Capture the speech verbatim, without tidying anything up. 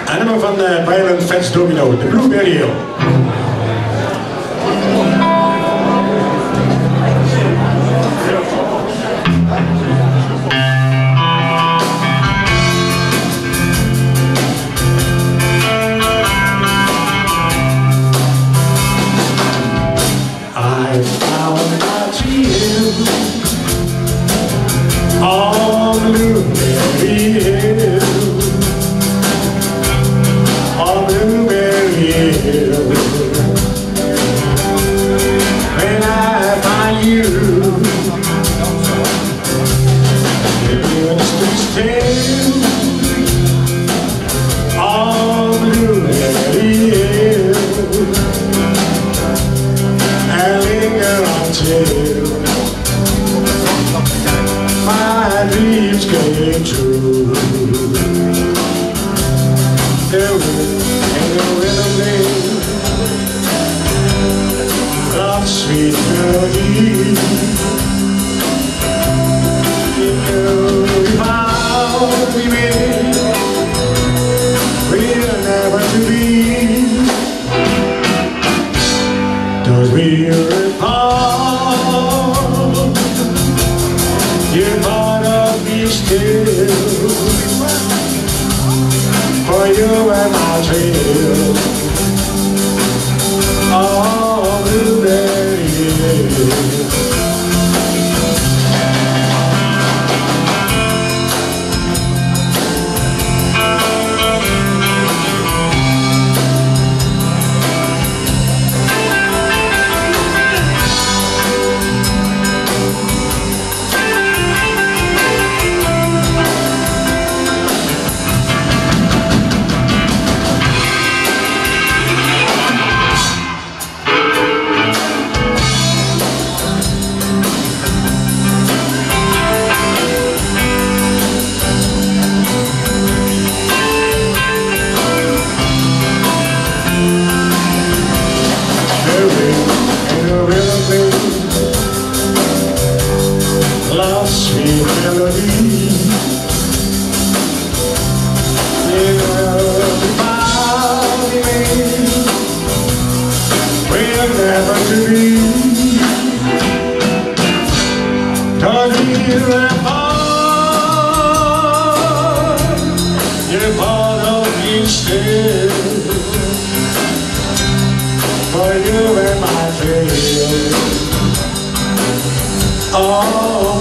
Een nummer van uh, Violent Fats Domino, de Blueberry Hill. I found my tears on Blueberry Hill, on Blueberry Hill. When I find you, you're still on Blueberry Hill. Until my dreams came true. There ain't no rhythm of sweet melody. If I'll be with, we're never to be. Cause we're apart. You're part of me still, for you and my trail. Oh, Blueberry Hill. Sweet melody, we're never to be. Cause we're apart. You're part of me still, for you and my trail. Oh,